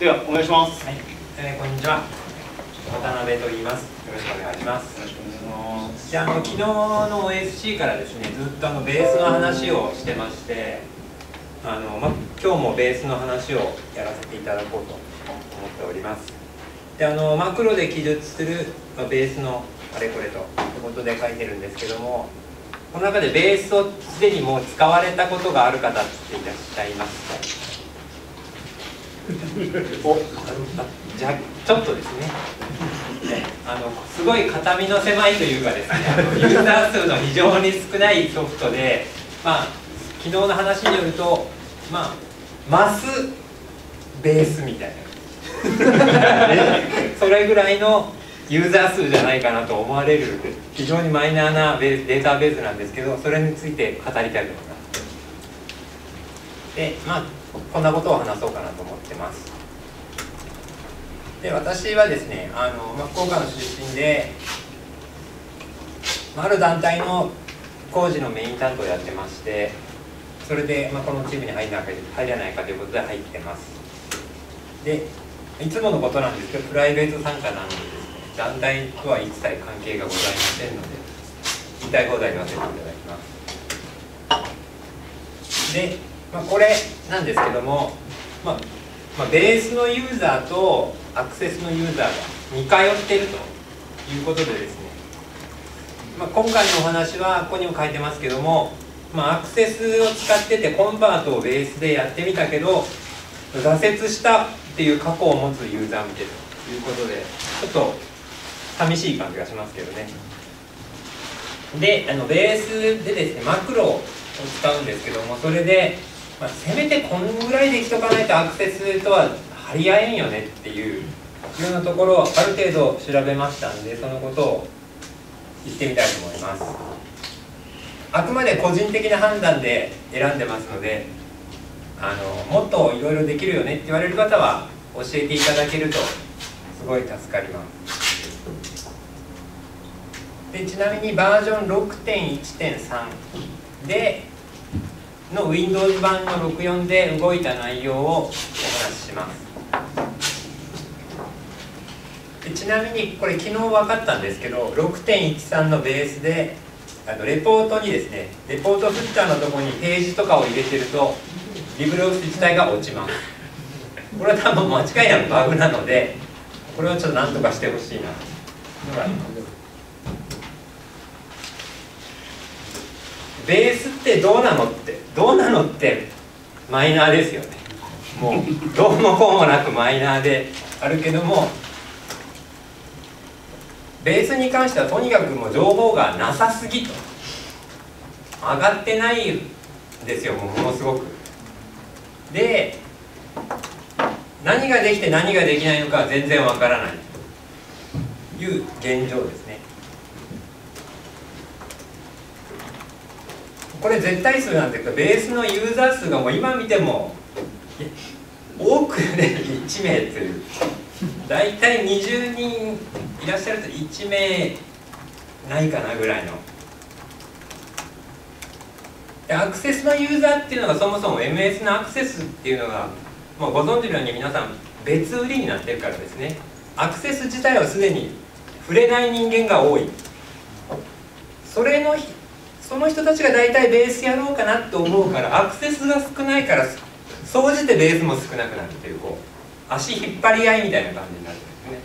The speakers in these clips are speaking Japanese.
ではお願いします。 はい、こんにちは。渡辺と言います。よろしくお願いします。じゃあ昨日の OSC からですね、ずっとベースの話をしてまして、今日もベースの話をやらせていただこうと思っております。でマクロで記述する、ベースのあれこれということで書いてるんですけども、この中でベースをすでにもう使われたことがある方っていらっしゃいますか？じゃあちょっとですね、すごい肩身の狭いというかですね、ユーザー数の非常に少ないソフトで、昨日の話によると、マスベースみたいなそれぐらいのユーザー数じゃないかなと思われる非常にマイナーなデータベースなんですけど、それについて語りたいと思います。で、こんなことを話そうかなと思ってます。で、私はですね、福岡の出身で、ある団体の工事のメイン担当をやってまして、それで、このチームに入れないかということで入ってます。で、いつものことなんですけど、プライベート参加なのでですね、団体とは一切関係がございませんので、言いたい放題言わせていただきます。で、これなんですけども、ベースのユーザーとアクセスのユーザーが似通っているということでですね、今回のお話はここにも書いてますけども、アクセスを使っててコンバートをベースでやってみたけど挫折したっていう過去を持つユーザー向けということで、ちょっと寂しい感じがしますけどね。で、ベースでですね、マクロを使うんですけども、それで、せめてこんぐらいできとかないとアクセスとは張り合えんよねっていうようなところをある程度調べましたんで、そのことを言ってみたいと思います。あくまで個人的な判断で選んでますので、もっといろいろできるよねって言われる方は教えていただけるとすごい助かります。で、ちなみにバージョン 6.1.3 での Windows 版の64で動いた内容をお話しします。で、ちなみにこれ昨日分かったんですけど、 6.13 のベースでレポートにですね、レポートフッターのところにページとかを入れてるとリブレオフィス自体が落ちます。これは多分間違いなくバグなので、これをちょっと何とかしてほしいなというのがあります。ベースってどうなのってマイナーですよね。もうどうもこうもなくマイナーであるけども、ベースに関してはとにかくもう情報がなさすぎと、上がってないんですよ、ものすごく。で、何ができて何ができないのかは全然わからないという現状ですね。これ絶対数なんですけど、ベースのユーザー数がもう今見ても多くね1名という、だいたい20人いらっしゃると1名ないかなぐらいの。で、アクセスのユーザーっていうのがそもそも MS のアクセスっていうのが、ご存知のように皆さん別売りになってるからですね、アクセス自体はすでに触れない人間が多い。その人たちが大体ベースやろうかなと思うから、アクセスが少ないから総じてベースも少なくなるっていう、足引っ張り合いみたいな感じになるん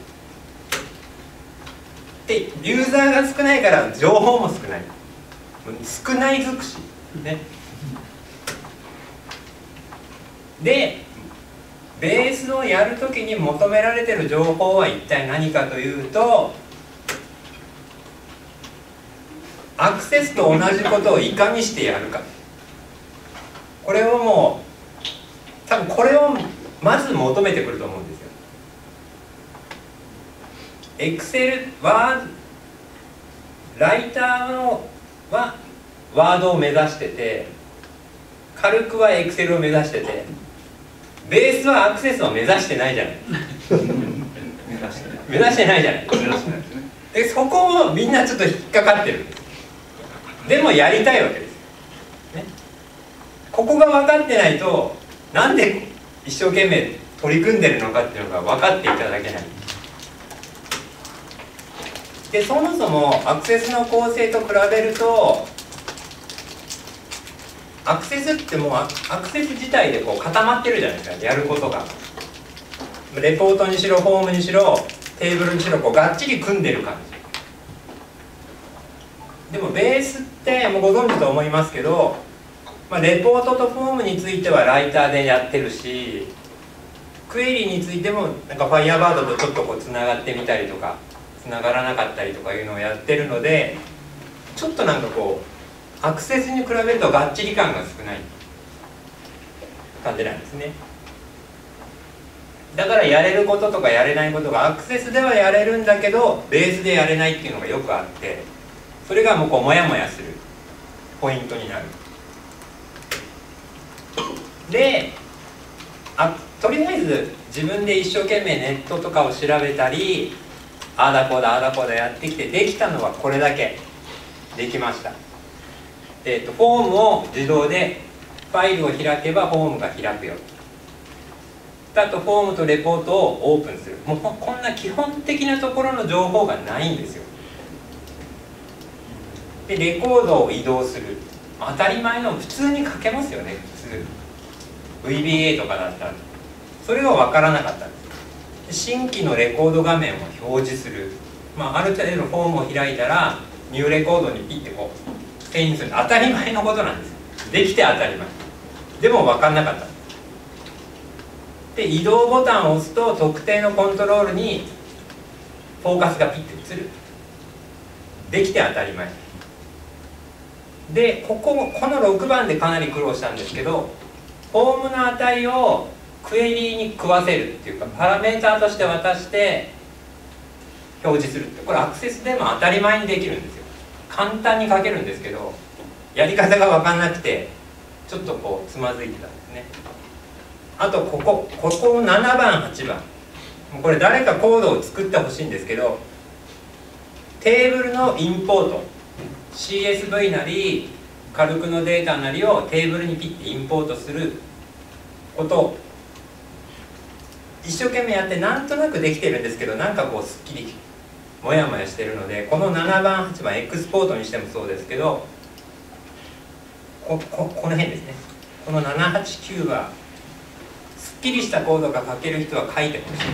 ですね。で、ユーザーが少ないから情報も少ない、少ない尽くしね。で、ベースをやるときに求められている情報は一体何かというと、アクセスと同じことをいかにしてやるか。これをもう多分これをまず求めてくると思うんですよ。Excel、ライターはワードを目指してて、軽くは Excel を目指してて、ベースはアクセスを目指してないじゃない目指してないじゃない。で、そこをみんなちょっと引っかかってるんです。でもやりたいわけです、ね。ここが分かってないと、なんで一生懸命取り組んでるのかっていうのが分かっていただけない。でそもそもアクセスの構成と比べると、アクセスってもうアクセス自体でこう固まってるじゃないですか、やることが。レポートにしろフォームにしろテーブルにしろこうがっちり組んでる感じ。でもベースってもうご存知と思いますけど、レポートとフォームについてはライターでやってるし、クエリについてもなんか Firebird とちょっとこうつながってみたりとかつながらなかったりとかいうのをやってるので、ちょっとなんかこうアクセスに比べるとがっちり感が少ない感じなんですね。だからやれることとかやれないことがアクセスではやれるんだけどベースでやれないっていうのがよくあって、それがもうこうモヤモヤするポイントになる。でとりあえず自分で一生懸命ネットとかを調べたりああだこうだああだこうだやってきてできたのはこれだけできました。フォームを自動でファイルを開けばフォームが開くよ。あとフォームとレポートをオープンする。もうこんな基本的なところの情報がないんですよ。でレコードを移動する、当たり前の普通に書けますよね。普通 VBA とかだったらそれが分からなかったんです。新規のレコード画面を表示する、ある程度のフォームを開いたらニューレコードにピッてこう遷移する、当たり前のことなんです。できて当たり前でも分かんなかった。で移動ボタンを押すと特定のコントロールにフォーカスがピッて映る。できて当たり前で、この6番でかなり苦労したんですけど、フォームの値をクエリに食わせるっていうかパラメーターとして渡して表示するって、これアクセスでも当たり前にできるんですよ。簡単に書けるんですけどやり方が分かんなくてちょっとこうつまずいてたんですね。あとここ7番8番、これ誰かコードを作ってほしいんですけど、テーブルのインポート CSV なりカルクのデータなりをテーブルにピッてインポートすることを一生懸命やってなんとなくできてるんですけど、なんかこうすっきりモヤモヤしてるので、この7番8番エクスポートにしてもそうですけど、この辺ですね、この789はすっきりしたコードが書ける人は書いてほしい。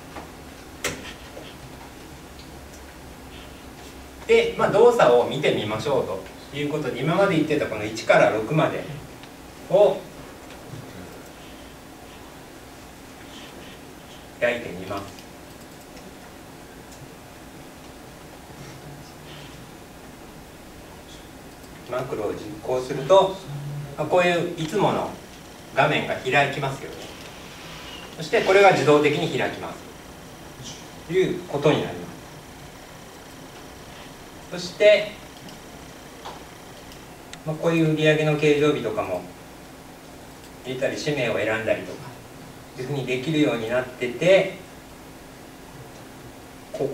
で、動作を見てみましょうということで、今まで言ってたこの1から6までを開いてみます。マクロを実行すると、こういういつもの画面が開きますよね。そしてこれが自動的に開きますということになります。そして、こういう売上の計上日とかも入れたり氏名を選んだりとかいうふうにできるようになってて、こ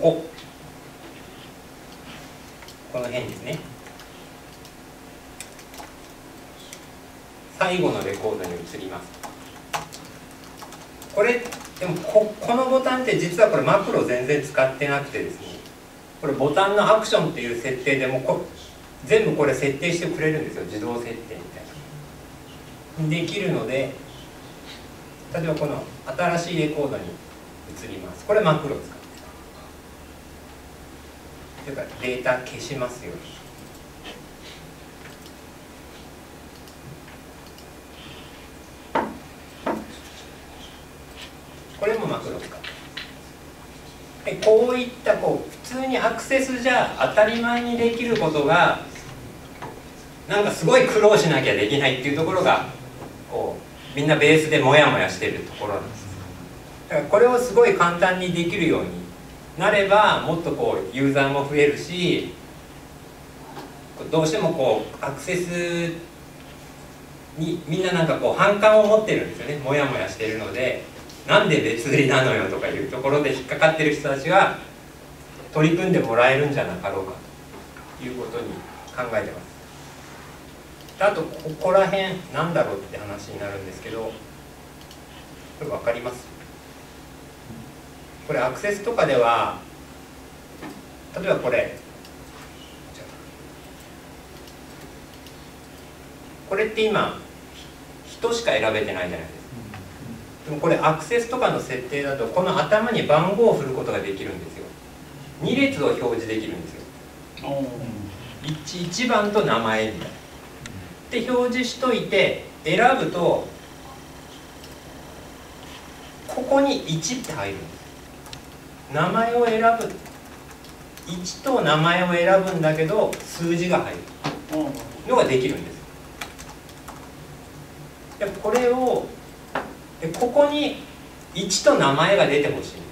の辺ですね、最後のレコードに移ります。これでもこのボタンって実はこれマクロ全然使ってなくてですね、これボタンのアクションっていう設定でも全部これ設定してくれるんですよ。自動設定みたいなできるので、例えばこの新しいレコードに移ります。これマクロを使ってそれからデータ消しますよ。これもマクロを使ってで、こういった普通にアクセスじゃ当たり前にできることがなんかすごい苦労しなきゃできないっていうところがみんなベースでモヤモヤしているところなんです。だからこれをすごい簡単にできるようになればもっとユーザーも増えるし、どうしてもアクセスにみんななんか反感を持ってるんですよね。モヤモヤしているので、なんで別売りなのよとかいうところで引っかかってる人たちが取り組んでもらえるんじゃなかろうかということに考えてます。あとここら辺なんだろうって話になるんですけど、これ分かります？ これアクセスとかでは例えばこれって今人しか選べてないじゃないですか。でもこれアクセスとかの設定だとこの頭に番号を振ることができるんですよ。2列を表示できるんですよ。1番と名前みたいな。で表示しといて選ぶとここに1って入るんです。名前を選ぶ1と名前を選ぶんだけど数字が入るのができるんです。でこれをここに1と名前が出てほし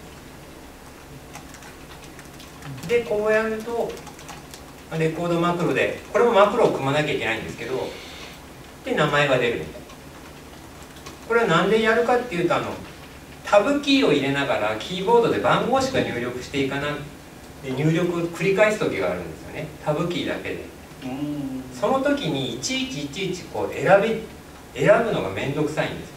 い。でこうやるとレコードマクロでこれもマクロを組まなきゃいけないんですけどで名前が出るみたいな。これは何でやるかっていうとタブキーを入れながらキーボードで番号しか入力していかなで入力を繰り返す時があるんですよね。タブキーだけで。その時にいちいちいちいちこう選ぶのが面倒くさいんです。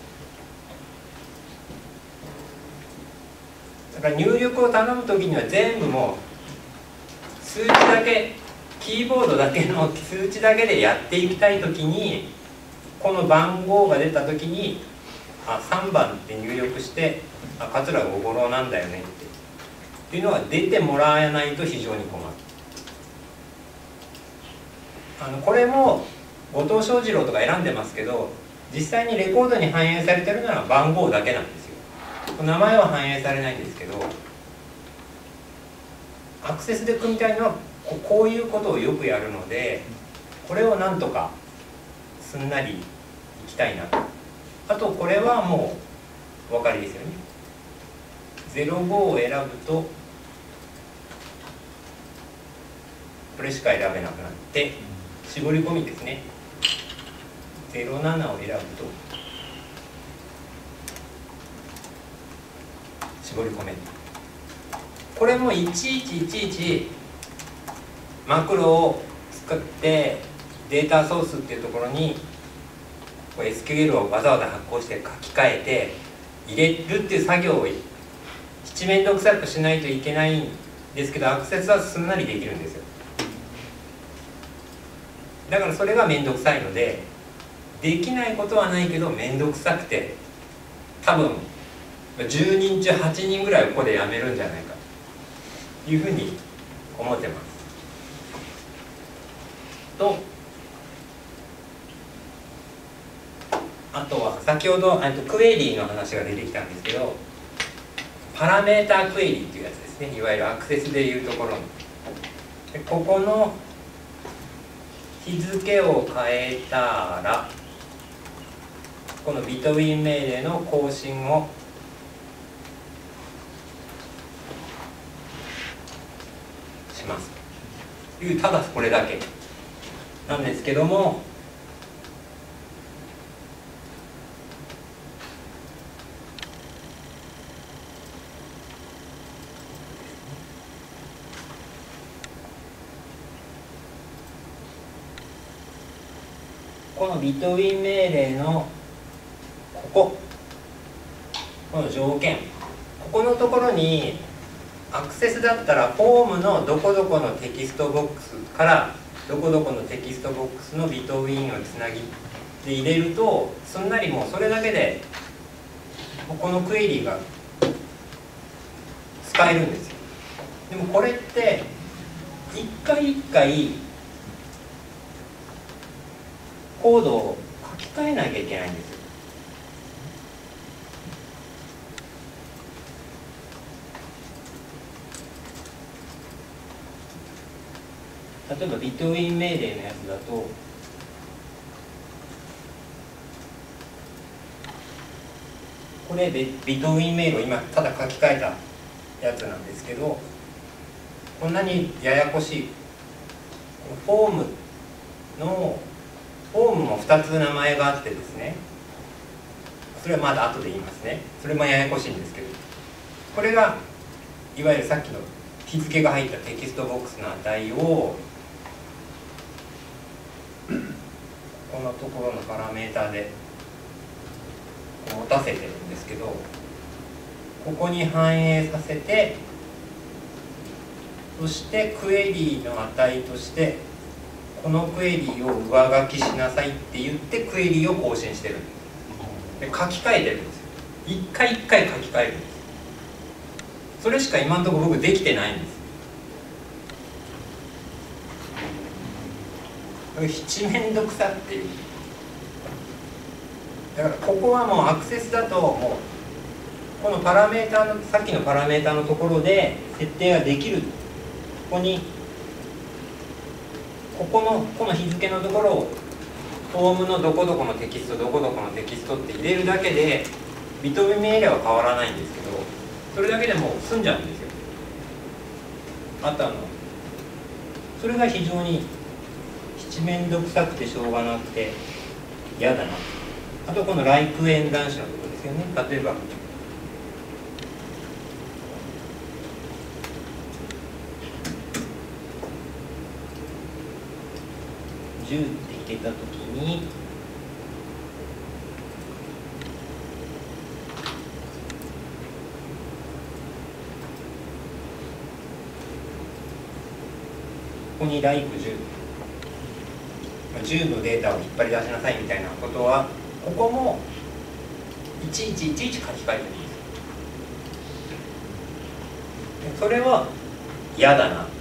だから入力を頼む時には全部もう数値だけキーボードだけの数値だけでやっていきたい時にこの番号が出た時に3番って入力して桂小五郎なんだよねっていうのが出てもらわないと非常に困る。これも後藤翔二郎とか選んでますけど実際にレコードに反映されてるのは番号だけなんですよ。名前は反映されないんですけどアクセスで組みたいのはこういうことをよくやるのでこれをなんとかすんなりいきたいなと。あとこれはもうお分かりですよね。05を選ぶとこれしか選べなくなって絞り込みですね。07を選ぶと絞り込める。これもいちいちいちいちマクロを使ってデータソースっていうところにSQL をわざわざ発行して書き換えて入れるっていう作業を七面倒くさくしないといけないんですけどアクセスはすんなりできるんですよ。だからそれが面倒くさいのでできないことはないけど面倒くさくて多分10人中8人ぐらいはここでやめるんじゃないかというふうに思ってます。とあとは先ほどクエリーの話が出てきたんですけどパラメータクエリーっていうやつですね。いわゆるアクセスでいうところのここの日付を変えたらこのビトウィン命令の更新をしますというただこれだけなんですけどもこのビトウィン命令のこの条件ここのところにアクセスだったらフォームのどこどこのテキストボックスからどこどこのテキストボックスのビトウィンをつなぎで入れるとすんなりもうそれだけでこのクエリが使えるんですよ。でもこれって一回一回コードを書き換えなきゃいけないんですよ。例えばビトウィン命令のやつだとこれでビトウィン命令を今ただ書き換えたやつなんですけどこんなにややこしいフォームも2つ名前があってですねそれはまだ後で言いますね。それもややこしいんですけどこれがいわゆるさっきの日付が入ったテキストボックスの値をこのところのパラメータで持たせてるんですけどここに反映させて、そしてクエリの値としてこのクエリを上書きしなさいって言ってクエリを更新してるんです。で書き換えてるんですよ。一回一回書き換えるんです。それしか今のところ僕できてないんです。七面倒くさっていう。だからここはもうアクセスだともうこのパラメータのさっきのパラメータのところで設定ができる。ここの日付のところをフォームのどこどこのテキストどこどこのテキストって入れるだけでビト命令は変わらないんですけど、それだけでもう済んじゃうんですよ。あとそれが非常に七面倒くさくてしょうがなくて嫌だな。あとこのlike演算子のところですよね。例えば10って入れたときにここに like10 10のデータを引っ張り出しなさいみたいなことはここもいちいち書き換えてるんです。それは嫌だな。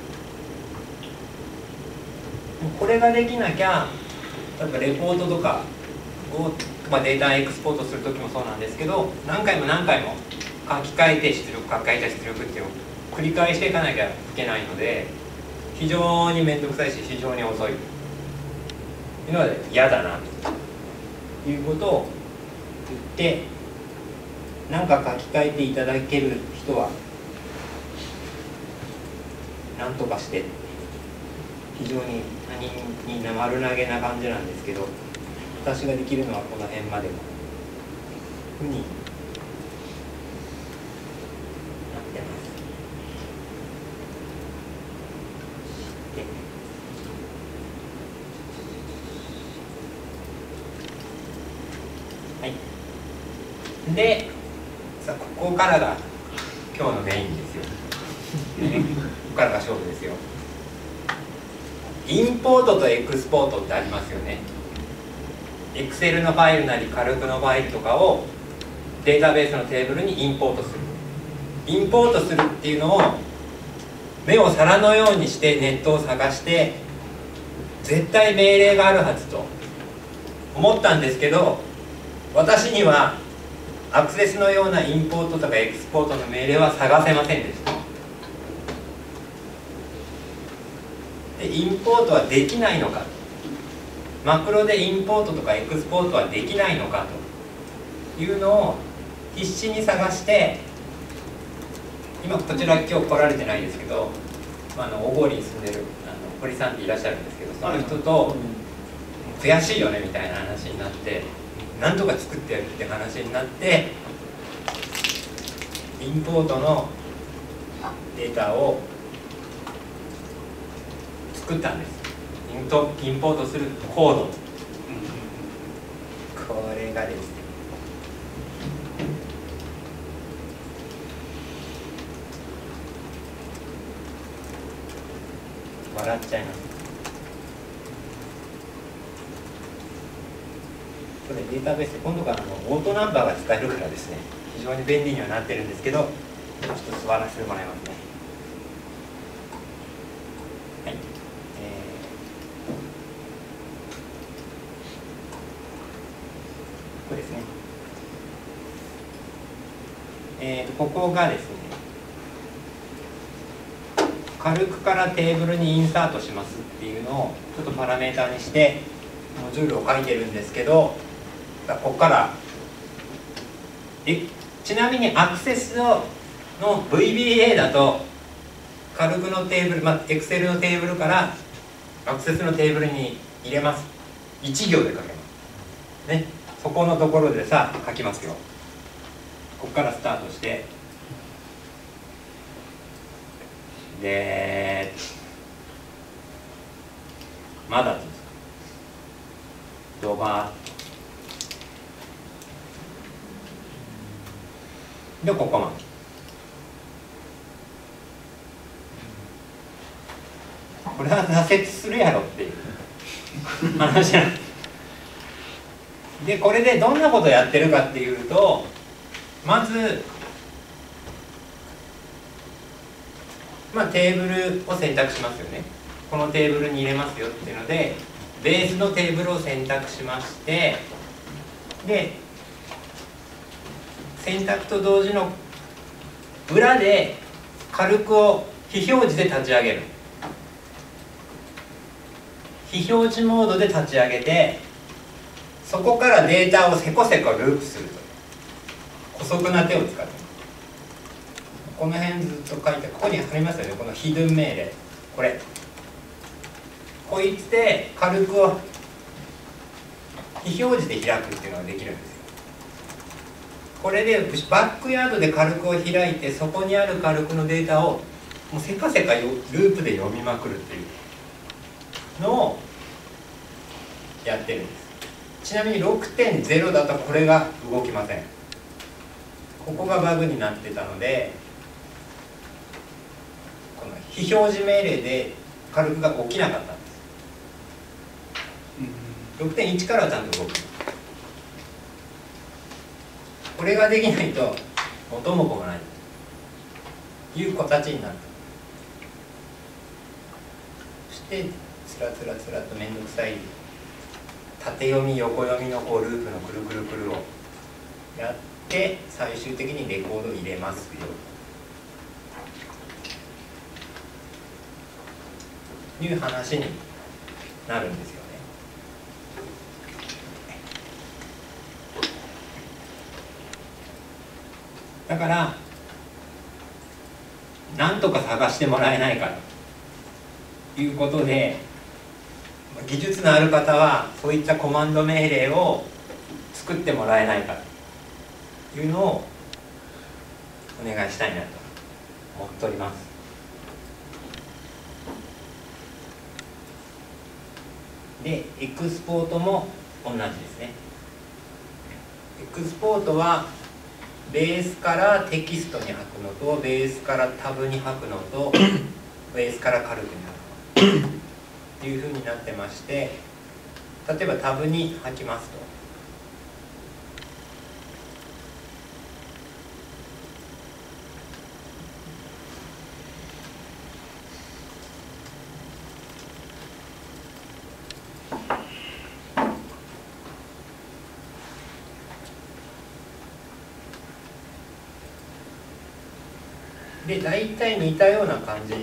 これができなきゃ例えばレポートとかを、データエクスポートするときもそうなんですけど、何回も何回も書き換えて出力書き換えて出力っていうのを繰り返していかなきゃいけないので非常に面倒くさいし非常に遅いというので嫌だなということを言って、何か書き換えていただける人は何とかして非常に他人に丸投げな感じなんですけど、私ができるのはこの辺までのふうになってます。はい。で、さあここからが今日のメインですよ。ここからが勝負ですよ。インポートとエクスポートってありますよね。Excel のファイルなり軽くのファイルとかをデータベースのテーブルにインポートする。インポートするっていうのを目を皿のようにしてネットを探して絶対命令があるはずと思ったんですけど、私にはアクセスのようなインポートとかエクスポートの命令は探せませんでした。でインポートはできないのか、マクロでインポートとかエクスポートはできないのかというのを必死に探して、今こちら今日来られてないですけど、小郡に住んでる堀さんっていらっしゃるんですけど、その人と悔しいよねみたいな話になって、なんとか作ってやるって話になって、インポートのデータを作ったんです。インポートするコード、これがですね、笑っちゃいます。これデータベースで今度からオートナンバーが使えるからですね、非常に便利にはなってるんですけど、ちょっと座らせてもらいますね。はい、これですね。ここがですね、軽くからテーブルにインサートしますっていうのをちょっとパラメータにしてモジュールを書いてるんですけど、ここからちなみにアクセスの VBA だと軽くのテーブル、Excel のテーブルからアクセスのテーブルに入れます。1行で書けますね。そこのところでさ書きますよ。ここからスタートして、でまだドバーッでここまで。これは挫折するやろっていう話なんです。でこれでどんなことをやってるかっていうと、まず、テーブルを選択しますよね。このテーブルに入れますよっていうのでベースのテーブルを選択しまして、で選択と同時の裏で軽く非表示で立ち上げる。非表示モードで立ち上げて、そこからデータをせこせこループすると。姑息な手を使って、この辺ずっと書いて、ここに貼りますよね、このヒドゥン命令。こいつで軽く非表示で開くっていうのができるんですよ。これでバックヤードで火力を開いて、そこにある火力のデータをもうせかせかループで読みまくるっていうのをやってるんです。ちなみに 6.0 だとこれが動きません。ここがバグになってたので、この非表示命令で火力が起きなかったんです。6.1 からはちゃんと動く。これができないと元も子もないという形になった。そしてつらつらつらと面倒くさい縦読み横読みのループのくるくるくるをやって、最終的にレコードを入れますよという話になるんですよね。だからなんとか探してもらえないかということで、技術のある方はそういったコマンド命令を作ってもらえないかというのをお願いしたいなと思っております。で、エクスポートも同じですね。エクスポートはベースからテキストに書くのと、ベースからタブに書くのと、ベースからカルクに書くのというふうになってまして、例えばタブに書きますと、で大体似たような感じ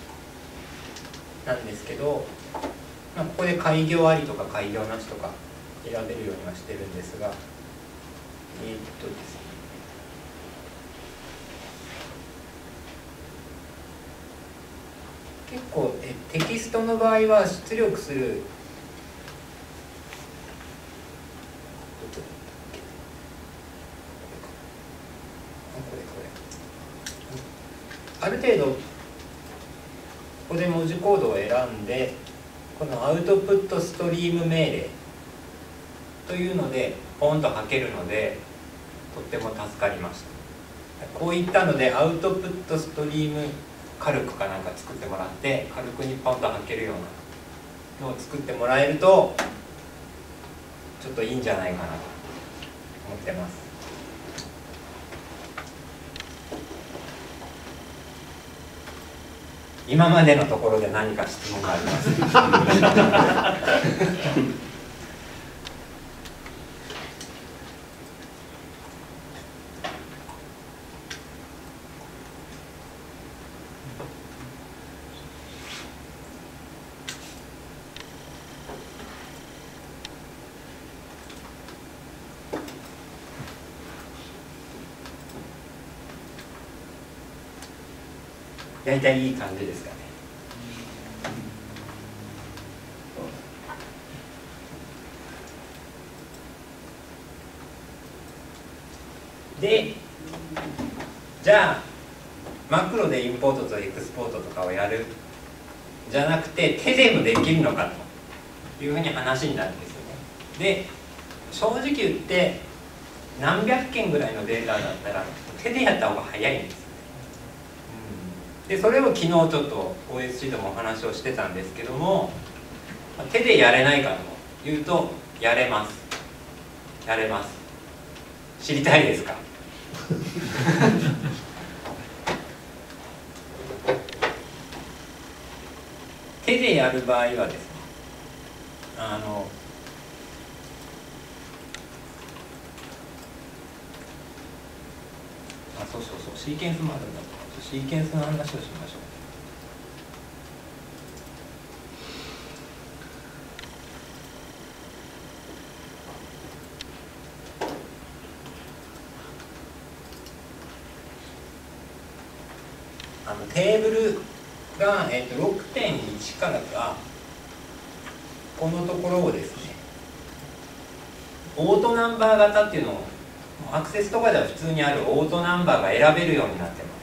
なんですけど、ここで開業ありとか開業なしとか選べるようにはしてるんですが、ですね、結構テキストの場合は出力するある程度ここで文字コードを選んで、このアウトプットストリーム命令というのでポンと書けるので、とっても助かりました。こういったのでアウトプットストリームカルクかなんか作ってもらって、カルクにポンと書けるようなのを作ってもらえるとちょっといいんじゃないかなと思ってます。今までのところで何か質問があります大体いい感じですかね。で、じゃあマクロでインポートとエクスポートとかをやるじゃなくて手でもできるのかというふうに話になるんですよね。で、正直言って何百件ぐらいのデータだったら手でやった方が早いんですよね。でそれを昨日ちょっと OSC でもお話をしてたんですけども、手でやれないかというとやれます。やれます。知りたいですか？手でやる場合はですね、そうシーケンスもあるんだと。シーケンスの話をしましょう。テーブルが、6.1 からがこのところをですね、オートナンバー型っていうのをアクセスとかでは普通にあるオートナンバーが選べるようになってます。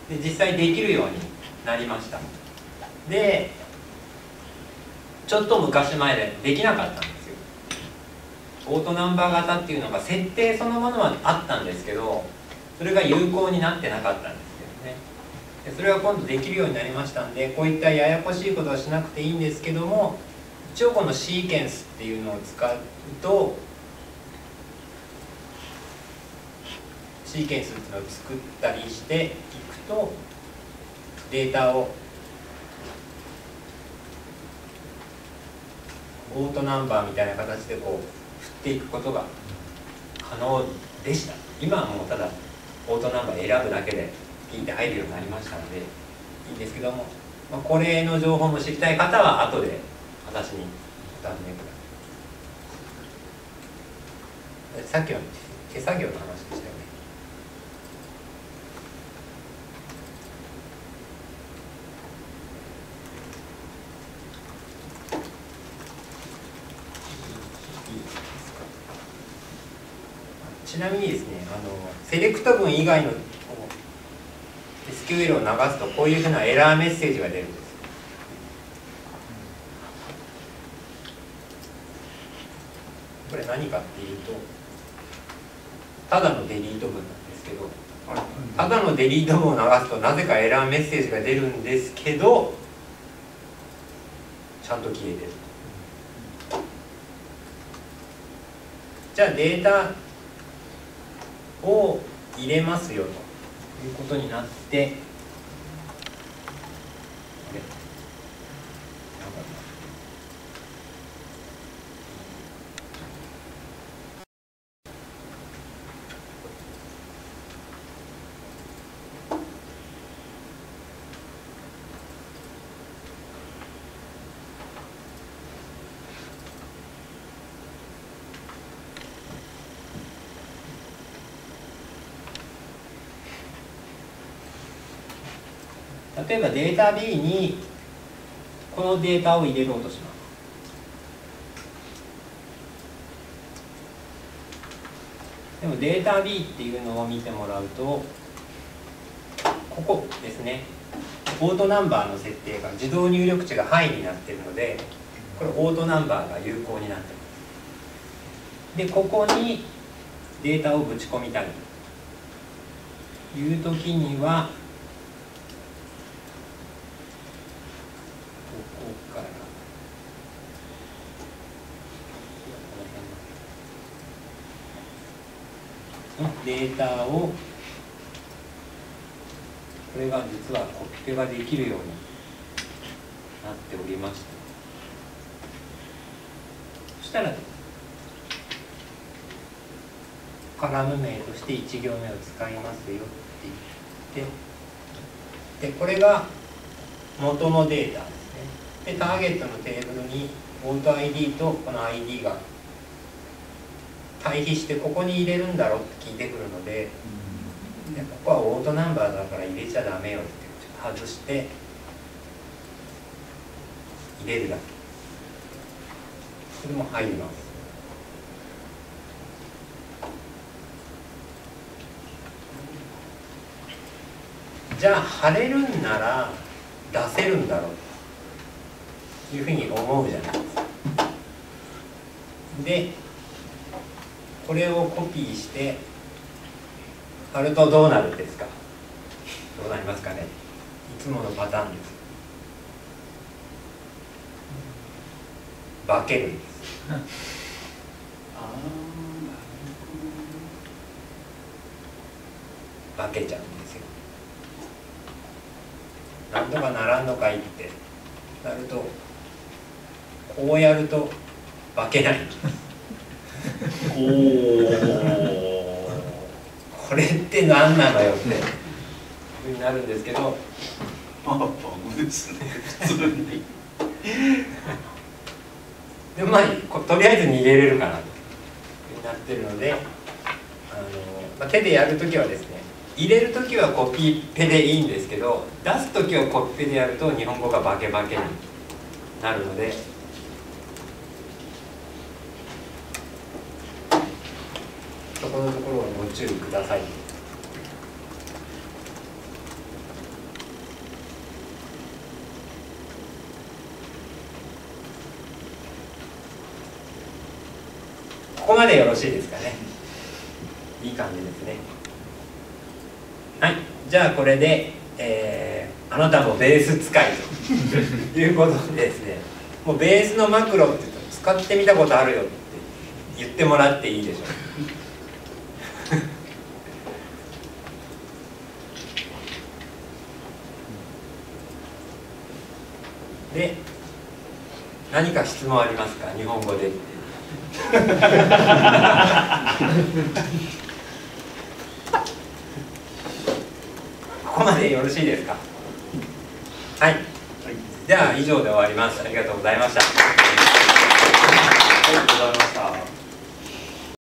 で実際できるようになりました。でちょっと昔までできなかったんですよ。オートナンバー型っていうのが設定そのものはあったんですけど、それが有効になってなかったんですけどね。でそれは今度できるようになりましたんで、こういったややこしいことはしなくていいんですけども、一応このシーケンスっていうのを使うと、シーケンスっていうのを作ったりしていくと、データをオートナンバーみたいな形でこう振っていくことが可能でした。今はもうただオートナンバー選ぶだけでピンって入るようになりましたのでいいんですけども、これの情報も知りたい方は後で私にお尋ねください。さっきの手作業の話でしたよね。ちなみにですね、セレクト文以外の SQL を流すとこういうふうなエラーメッセージが出るんです。これ何かっていうと、ただのデリート文なんですけど、ただのデリート文を流すとなぜかエラーメッセージが出るんですけど、ちゃんと消えてる。じゃあデータを入れますよということになって、例えばデータ B にこのデータを入れようとします。でもデータ B っていうのを見てもらうと、ここですね、オートナンバーの設定が自動入力値がハイになっているので、これオートナンバーが有効になっています。でここにデータをぶち込みたいという時には、データを、これが実はコピペができるようになっておりまして、そしたらカラム名として1行目を使いますよって言って、でこれが元のデータですね。でターゲットのテーブルにオート ID とこの ID が対比してここに入れるんだろうって聞いてくるので、ここはオートナンバーだから入れちゃダメよってちょっと外して入れるだけ。それも入ります。じゃあ貼れるんなら出せるんだろうというふうに思うじゃないですか。でこれをコピーして貼るとどうなるんですか？どうなりますかね？いつものパターンです。化けるんです。化けちゃうんですよ。なんとかならんのかいってなると、こうやると化けない。おお、これって何なのよってふうになるんですけど、 バグですね、普通に。 でもまあとりあえず逃げれるかなとなってるので、手でやるときはですね、入れるときはコピーペでいいんですけど、出すときはコピペでやると日本語がバケバケになるので、そこのところをご注意ください。ここまでよろしいですかね。いい感じですね。はい、じゃあこれで、あなたもベース使いということでですね、もうベースのマクロって使ってみたことあるよって言ってもらっていいでしょう。で、何か質問ありますか？日本語で。ここまでよろしいですか？はい、はい、じゃあ以上で終わります。ありがとうございました。 ありがとうございました。